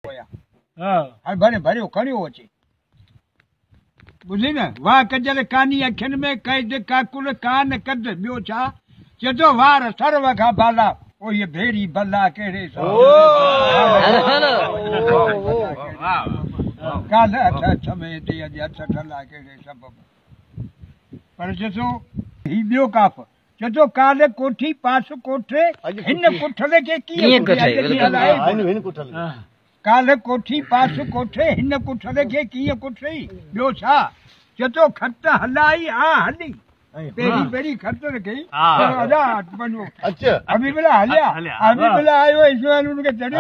पोया हां भरे भरियो खणियो अचे बुझी न वाह कजल कानी अखियुनि में कैद काकुल कान कद ॿियो छा चतो वार सर्व खां बाला ओ ये भेड़ी भला कहिड़े काल अठ में ते अॼु अठ ठला कहिड़े सबब पर चतो ही ॿियो काफ चतो काल कोठी पास कोठे हिन कुठले खे कीअं काल कोठी पास कोठे हिन कुठले खे कीअं कुठई ॿियो छा चतो खत हलाई आ हली पेरी पेरी खत रखी आजा वञो अच्छा अभी बिला हलिया अभी बिला आयो इसमें उनके चढ़े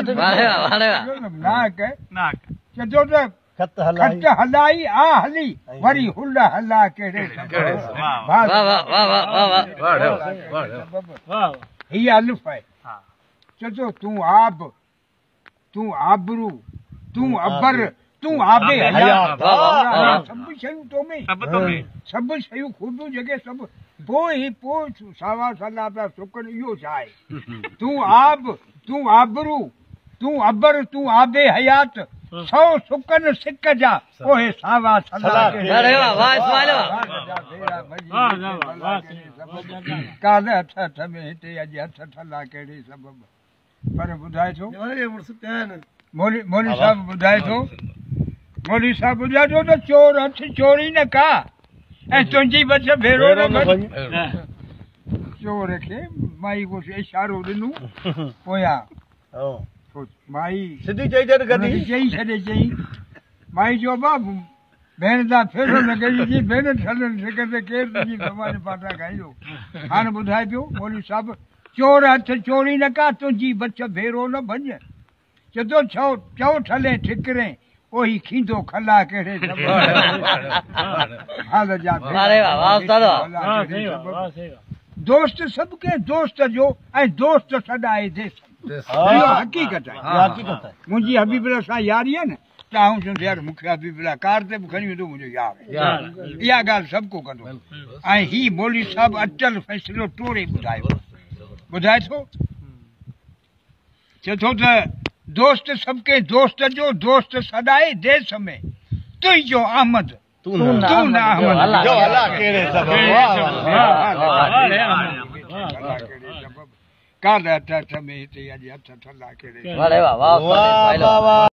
ना चतो त खत हलाई आ हली वरी हुल हला कहिड़े वाह वाह वाह वाह वाह ही अलिफ है चतो तूं आब तूं आबरू तूं अबर तूं आबे हयात सब शयूं तो में सब शयूं खुद जगह सब पोइ सावा सला पिया सुकनि इहो छा आहे तूं आब तूं आबरू तूं अबर तूं आबे हयात सौ सुकनि सिक जा पोइ सावा सला काल अठ अठ में हिते अॼु अठ ठला कहिड़े सबब पर ॿुधाए थो मौली साहब ॿुधाए थो मौली साहब ॿुधाए थो त चोर हथ चोरी न का ऐं तुंहिंजी बस भेरो न चोर खे माई कुझु इशारो ॾिनो पोयां माई सिधी चई छॾे चई माई चयो बाबू भेण सां फेरो न कई भेण छलनि सिक ते केरु तुंहिंजी भॻवान पाटा खाईंदो हाणे ॿुधाए पियो मौली साहब चोर हथ चोरी न का तुंहिंजी बच भेरो न भञ चतो चओ ठले ठिकरे ओही खींदो खला कहिड़े दोस्त सब के दोस्त जो ऐं दोस्त सॾाए देस हक़ीक़त आहे मुंहिंजी हबीबुल्ला सां यारी आहे न त आऊं चवंदो यार मूंखे हबीबुल्ला कार ते बि खणी वेंदो मुंहिंजो यार इहा ॻाल्हि सभु को कंदो ऐं ही मौली साहब अटल फ़ैसिलो टोड़े ॿुधाए थो चए थो त दोस्त सबके दोस्त जो दोस्त सदाए देश में तुंहिंजो आमद तू न काल अठ अठ में हिते अॼु अठ ठला कहिड़े